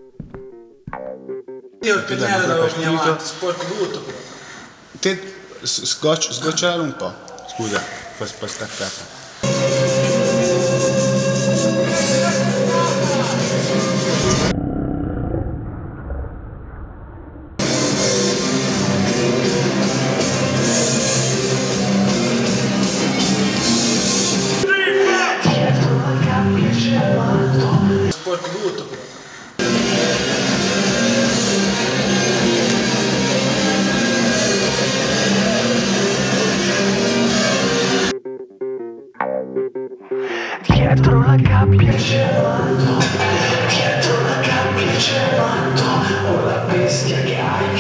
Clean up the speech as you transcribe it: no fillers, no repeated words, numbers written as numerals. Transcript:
Io il pennello l'avevo mia avanti, sporco tutto però. Te sgoccialo un po', scusa, poi staccata. Sporco tutto però. Dietro la gabbia c'è l'alto, dietro la gabbia c'è l'alto, o la bestia che hai